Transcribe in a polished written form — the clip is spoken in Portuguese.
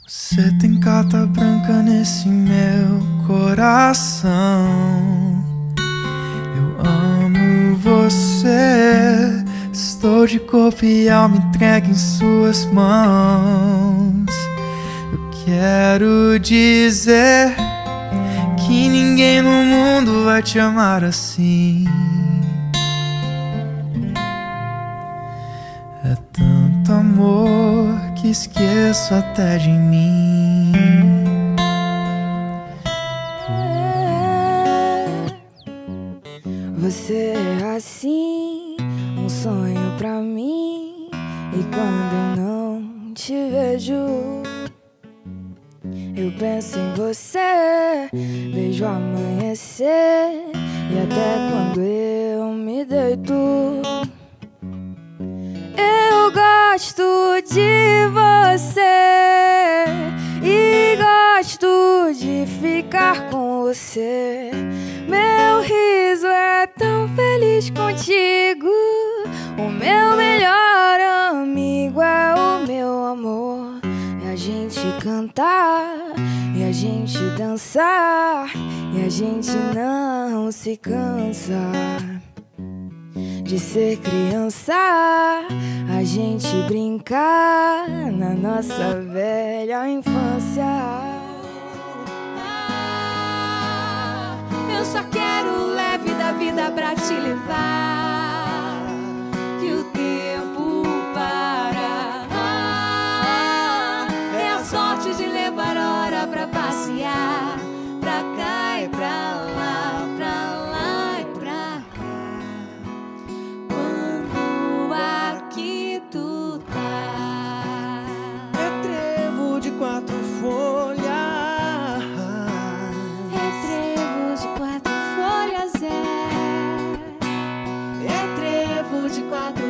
Você tem carta branca nesse meu coração. Eu amo você. Estou de corpo e alma entregue em suas mãos. Eu quero dizer que ninguém no mundo vai te amar assim. É tanto amor que esqueço até de mim. Você é assim, um sonho pra mim. E quando eu não te vejo, eu penso em você, vejo amanhecer. E até quando eu me deito, eu gosto de você e gosto de ficar com você. Meu riso é tão feliz contigo. O meu melhor amigo é o meu amor. E a gente cantar, e a gente dançar, e a gente não se cansa de ser criança, a gente brincar na nossa velha infância. Eu só quero o leve da vida pra te levar, que o tempo para. É a sorte de levar hora pra passear, pra cá e pra lá e pra cá. Quando aqui tu tá, é trevo de 4 folhas. é trevo de 4 folhas, é É trevo de 4